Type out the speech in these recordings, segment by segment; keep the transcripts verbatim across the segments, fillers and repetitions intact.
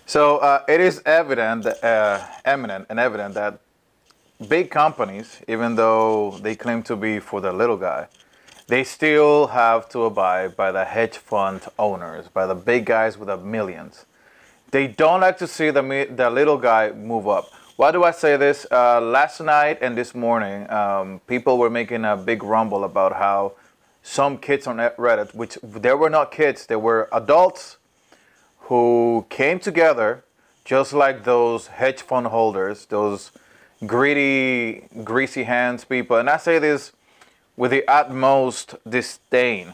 So uh, it is evident, uh, eminent and evident that big companies, even though they claim to be for the little guy, they still have to abide by the hedge fund owners, by the big guys with the millions. They don't like to see the, the little guy move up. Why do I say this? Uh, last night and this morning, um, people were making a big rumble about how some kids on Reddit, which they were not kids, they were adults who came together just like those hedge fund holders, those greedy, greasy hands people. And I say this with the utmost disdain.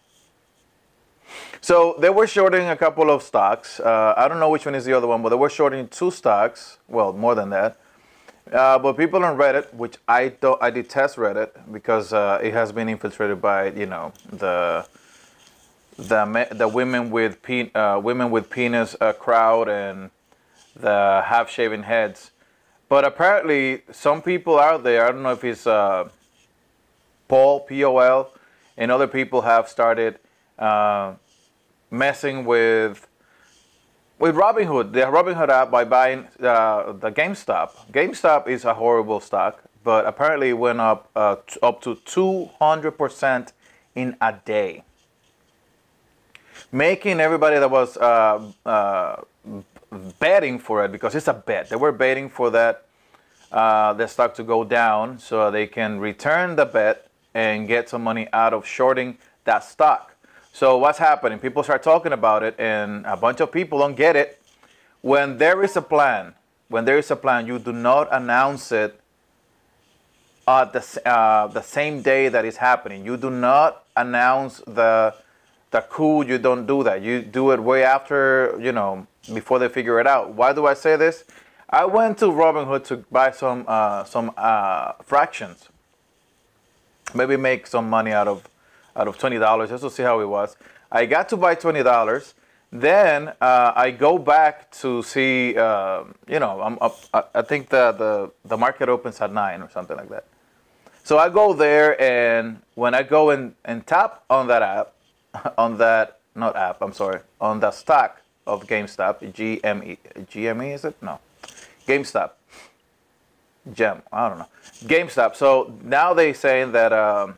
So they were shorting a couple of stocks. Uh, I don't know which one is the other one, but they were shorting two stocks. Well, more than that. Uh, but people on Reddit, which I don't, I detest Reddit because uh, it has been infiltrated by, you know, the the the women with pe uh, women with penis uh, crowd and the half-shaven heads. But apparently, some people out there, I don't know if it's uh, Paul, P O L, and other people have started uh, messing with with Robinhood, the Robinhood app, by buying uh, the GameStop. GameStop is a horrible stock, but apparently it went up uh, up to two hundred percent in a day, making everybody that was uh, uh, betting for it, because it's a bet. They were betting for that uh, the stock to go down so they can return the bet and get some money out of shorting that stock. So what's happening? People start talking about it, and a bunch of people don't get it. When there is a plan, when there is a plan, you do not announce it at the, uh, the same day that it's happening. You do not announce the the coup. You don't do that. You do it way after, you know, before they figure it out. Why do I say this? I went to Robinhood to buy some uh, some uh, fractions. Maybe make some money out of out of twenty dollars just to see how it was. I got to buy twenty dollars. Then uh, I go back to see, uh, you know, I'm up, I think the, the, the market opens at nine or something like that. So I go there, and when I go and, and tap on that app, on that, not app, I'm sorry, on the stock of GameStop, G M E, G M E is it? No, GameStop, Gem, I don't know, GameStop. So now they saying that um,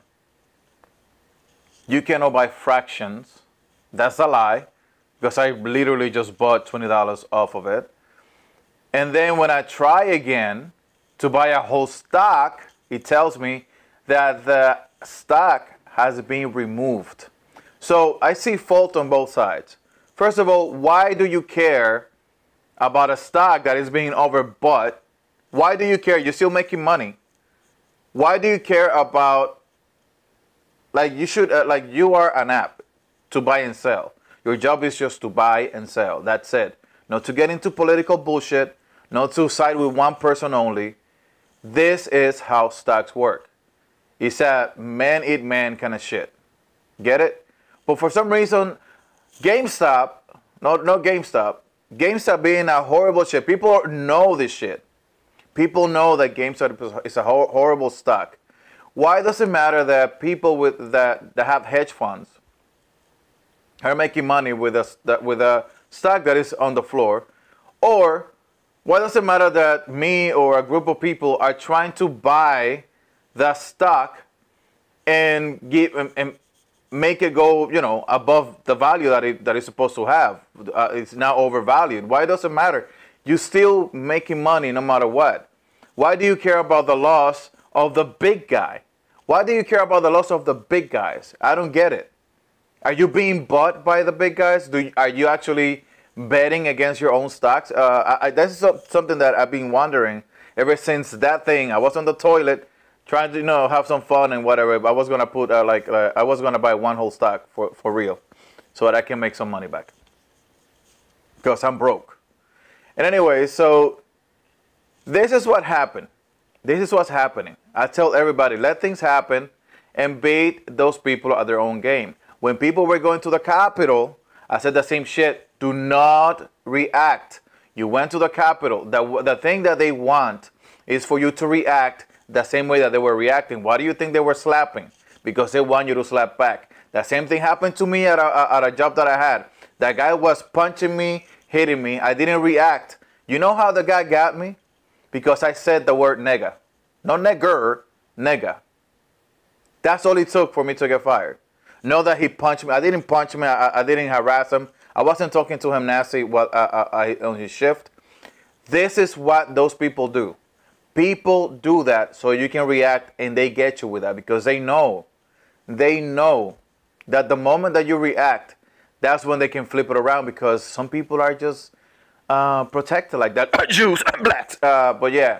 you cannot buy fractions. That's a lie, because I literally just bought twenty dollars off of it. And then when I try again to buy a whole stock, it tells me that the stock has been removed. So I see fault on both sides. First of all, why do you care about a stock that is being overbought? Why do you care? You're still making money. Why do you care about, like you should, uh, like you are an app to buy and sell. Your job is just to buy and sell. That's it. Not to get into political bullshit, not to side with one person only. This is how stocks work. It's a man eat man kind of shit. Get it? But for some reason, GameStop, no, no GameStop, GameStop being a horrible shit. People know this shit. People know that GameStop is a hor horrible stock. Why does it matter that people with that, that have hedge funds are making money with a, with a stock that is on the floor? Or why does it matter that me or a group of people are trying to buy the stock and give and, and make it go, you know, above the value that it that it's supposed to have? Uh, it's now overvalued. Why does it matter? You're still making money no matter what. Why do you care about the loss of the big guy? Why do you care about the loss of the big guys? I don't get it. Are you being bought by the big guys? Do you, are you actually betting against your own stocks? Uh, I, I, this is something that I've been wondering ever since that thing. I was on the toilet trying to, you know, have some fun and whatever. I was gonna put uh, like uh, I was gonna buy one whole stock for for real, so that I can make some money back, because I'm broke. And anyway, so this is what happened. This is what's happening. I tell everybody, let things happen and beat those people at their own game. When people were going to the Capitol, I said the same shit. Do not react. You went to the Capitol. The, the thing that they want is for you to react the same way that they were reacting. Why do you think they were slapping? Because they want you to slap back. The same thing happened to me at a, at a job that I had. That guy was punching me, hitting me. I didn't react. You know how the guy got me? Because I said the word nigga. No nigger, nigga. That's all it took for me to get fired. Know that he punched me. I didn't punch him. I, I didn't harass him. I wasn't talking to him nasty while, uh, uh, on his shift. This is what those people do. People do that so you can react, and they get you with that because they know. They know that the moment that you react, that's when they can flip it around because some people are just uh, protected like that. Jews and blacks. Uh, but yeah.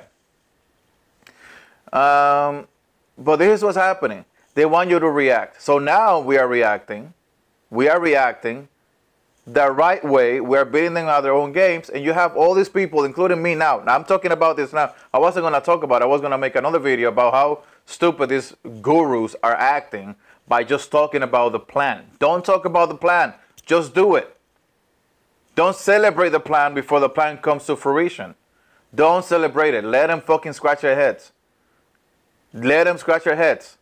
Um, but this is what's happening. They want you to react. So now we are reacting. We are reacting the right way. We're beating them out their own games. And you have all these people, including me now. Now I'm talking about this now. I wasn't going to talk about it. I was going to make another video about how stupid these gurus are acting by just talking about the plan. Don't talk about the plan. Just do it. Don't celebrate the plan before the plan comes to fruition. Don't celebrate it. Let them fucking scratch their heads. Let them scratch their heads.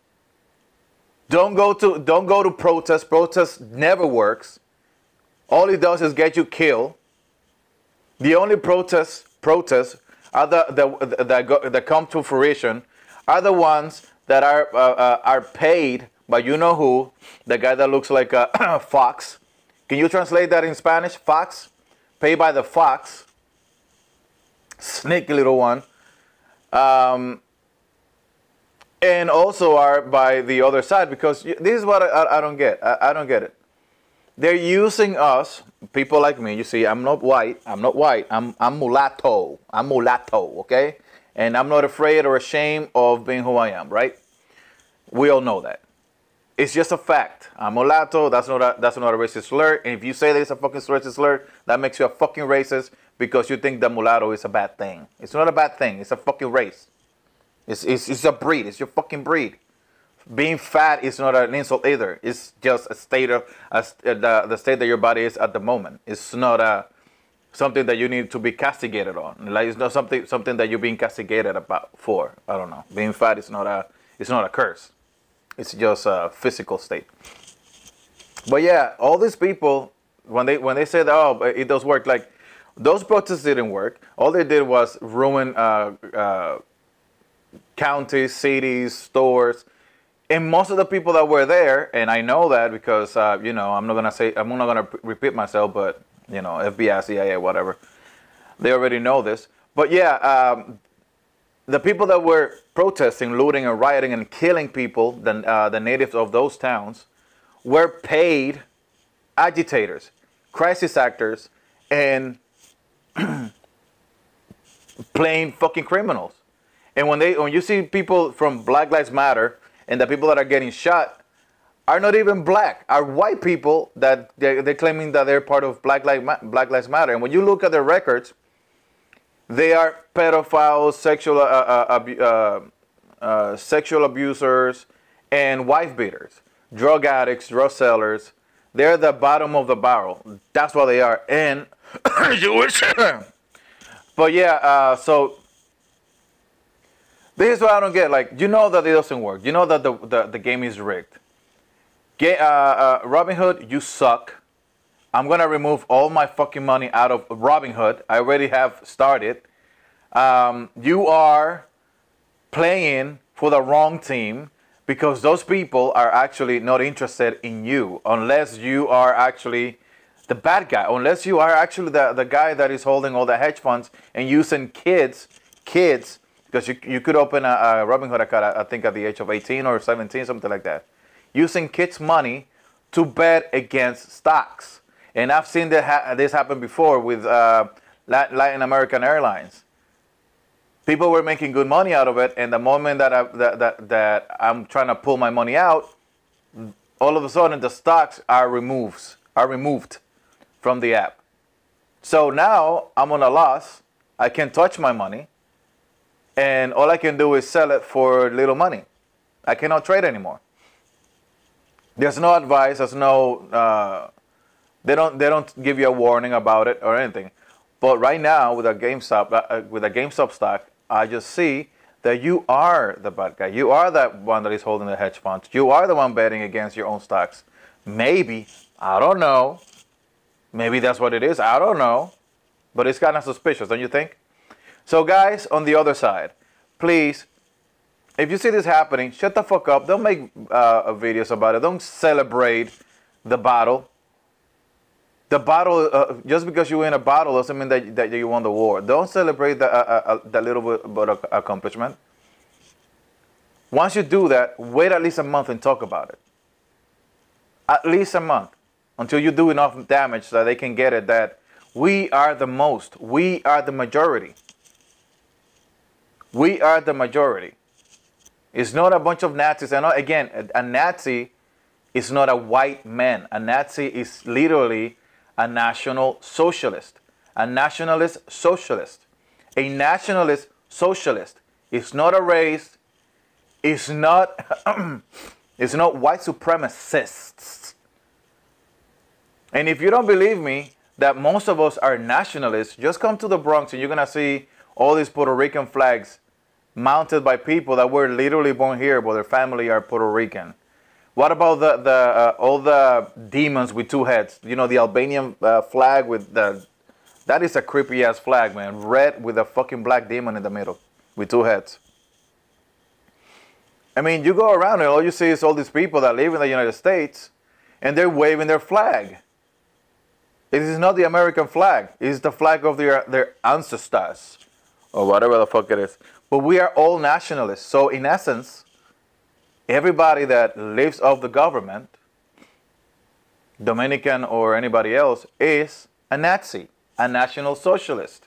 Don't go to don't go to protest. Protest never works. All it does is get you killed. The only protests protests are the, the, that, go, that come to fruition are the ones that are uh, uh, are paid by you know who, the guy that looks like a fox. Can you translate that in Spanish? Fox, paid by the fox. Sneaky little one. Um, and also are by the other side because this is what I, I don't get. I, I don't get it. They're using us, people like me. You see, I'm not white. I'm not white. I'm I'm mulatto. I'm mulatto, okay? And I'm not afraid or ashamed of being who I am, right? We all know that. It's just a fact. I'm mulatto. That's not a, that's not a racist slur. And if you say that it's a fucking racist slur, that makes you a fucking racist because you think that mulatto is a bad thing. It's not a bad thing. It's a fucking race. It's, it's, it's a breed. It's your fucking breed. Being fat is not an insult either. It's just a state of a, the, the state that your body is at the moment. It's not a something that you need to be castigated on. Like it's not something something that you're being castigated about for. I don't know. Being fat is not a it's not a curse. It's just a physical state. But yeah, all these people when they when they say that oh it does work, like those protests didn't work. All they did was ruin uh, uh, counties, cities, stores. And most of the people that were there, and I know that because, uh, you know, I'm not going to say, I'm not going to repeat myself, but, you know, F B I, C I A, whatever. They already know this. But yeah, um, the people that were protesting, looting and rioting and killing people, the, uh, the natives of those towns, were paid agitators, crisis actors, and plain fucking criminals. And when they, when you see people from Black Lives Matter, and the people that are getting shot are not even black, are white people that they're, they're claiming that they're part of Black Lives, Black Lives Matter. And when you look at their records, they are pedophiles, sexual, uh, uh, uh, uh, sexual abusers, and wife beaters, drug addicts, drug sellers. They're the bottom of the barrel. That's what they are. And Jewish. But yeah, uh, so. This is what I don't get. Like, you know that it doesn't work. You know that the, the, the game is rigged. Get, uh, uh, Robinhood, you suck. I'm going to remove all my fucking money out of Robinhood. I already have started. Um, you are playing for the wrong team because those people are actually not interested in you unless you are actually the bad guy. Unless you are actually the, the guy that is holding all the hedge funds and using kids, kids, because you, you could open a, a Robinhood account, I think, at the age of eighteen or seventeen, something like that. Using kids' money to bet against stocks. And I've seen that ha this happen before with uh, Latin American Airlines. People were making good money out of it, and the moment that, I, that, that, that I'm trying to pull my money out, all of a sudden the stocks are removed, are removed from the app. So now I'm on a loss. I can't touch my money. And all I can do is sell it for little money. I cannot trade anymore. There's no advice. There's no. Uh, they don't. They don't give you a warning about it or anything. But right now, with a GameStop, uh, with a GameStop stock, I just see that you are the bad guy. You are that one that is holding the hedge funds. You are the one betting against your own stocks. Maybe, I don't know. Maybe that's what it is. I don't know. But it's kind of suspicious, don't you think? So guys, on the other side, please, if you see this happening, shut the fuck up. Don't make uh, videos about it. Don't celebrate the battle. The battle, uh, just because you win a battle doesn't mean that, that you won the war. Don't celebrate the, uh, uh, the little bit, bit of accomplishment. Once you do that, wait at least a month and talk about it. At least a month. Until you do enough damage so that they can get it that we are the most. We are the majority. We are the majority. It's not a bunch of Nazis. And again, a, a Nazi is not a white man. A Nazi is literally a national socialist. A nationalist socialist. A nationalist socialist. It's not a race. It's not, it's not white supremacists. And if you don't believe me that most of us are nationalists, just come to the Bronx and you're going to see all these Puerto Rican flags mounted by people that were literally born here, but their family are Puerto Rican. What about the, the uh, all the demons with two heads? You know, the Albanian uh, flag with the... That is a creepy-ass flag, man. Red with a fucking black demon in the middle with two heads. I mean, you go around and all you see is all these people that live in the United States and they're waving their flag. It is not the American flag. It is the flag of their, their ancestors or whatever the fuck it is. But we are all nationalists. So in essence, everybody that lives off the government, Dominican or anybody else, is a Nazi, a National Socialist.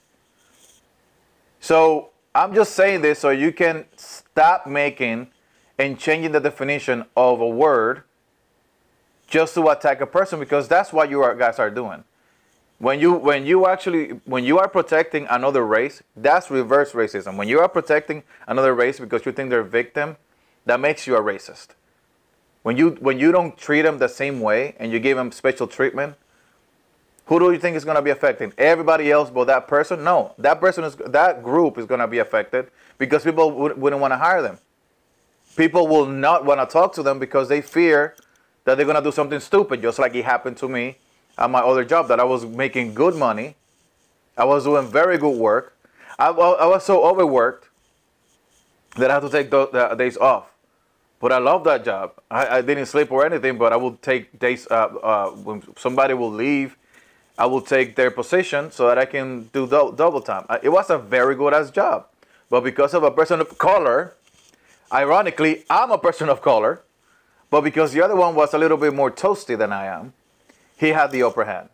So I'm just saying this so you can stop making and changing the definition of a word just to attack a person, because that's what you are, guys are doing. When you when you actually when you are protecting another race, that's reverse racism. When you are protecting another race because you think they're a victim, that makes you a racist. When you when you don't treat them the same way and you give them special treatment, who do you think is going to be affected? Everybody else but that person? No, that person is that group is going to be affected because people would, wouldn't want to hire them. People will not want to talk to them because they fear that they're going to do something stupid, just like it happened to me at my other job, that I was making good money. I was doing very good work. I, I was so overworked that I had to take the, the days off. But I love that job. I, I didn't sleep or anything, but I would take days, uh, uh, when somebody will leave, I will take their position so that I can do do double time. It was a very good ass job. But because of a person of color, ironically, I'm a person of color, but because the other one was a little bit more toasty than I am, he had the upper hand.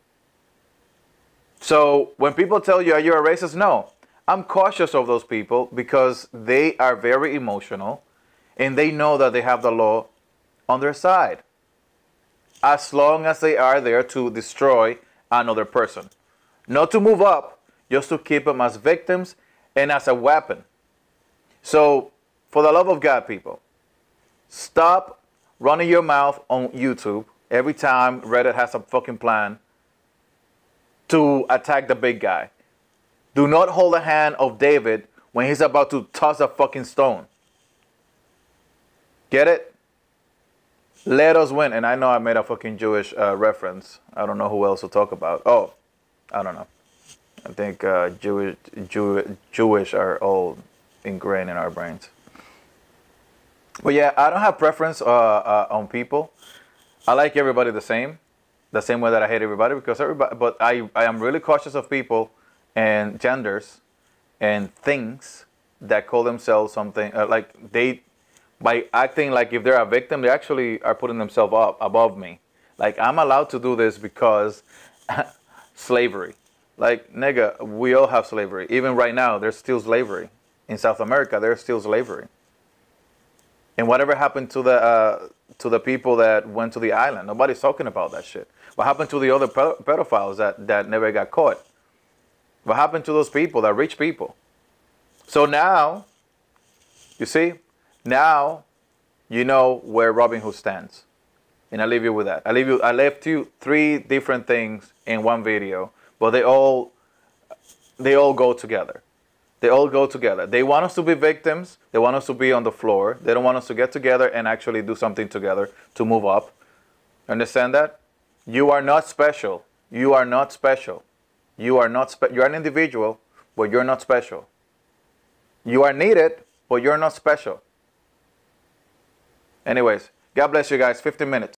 So when people tell you, are you a racist? No. I'm cautious of those people because they are very emotional and they know that they have the law on their side. As long as they are there to destroy another person. Not to move up, just to keep them as victims and as a weapon. So, for the love of God, people, stop running your mouth on YouTube every time Reddit has a fucking plan to attack the big guy. Do not hold the hand of David when he's about to toss a fucking stone. Get it? Let us win. And I know I made a fucking Jewish uh, reference. I don't know who else to talk about. Oh, I don't know. I think uh, Jewish, Jew, Jewish are all ingrained in our brains. But yeah, I don't have preference uh, uh, on people. I like everybody the same, the same way that I hate everybody, because everybody. But I, I am really cautious of people and genders and things that call themselves something uh, like they, by acting like if they're a victim, they actually are putting themselves up above me. Like I'm allowed to do this because slavery. Like nigga, we all have slavery. Even right now, there's still slavery in South America. There's still slavery. And whatever happened to the uh, to the people that went to the island? Nobody's talking about that shit. What happened to the other pedophiles that, that never got caught? What happened to those people, that rich people? So now, you see, now you know where Robinhood stands. And I leave you with that. I leave you. I left you three different things in one video, but they all they all go together. They all go together. They want us to be victims. They want us to be on the floor. They don't want us to get together and actually do something together to move up. Understand that? You are not special. You are not special. You are not spe- you're an individual, but you're not special. You are needed, but you're not special. Anyways, God bless you guys. fifteen minutes.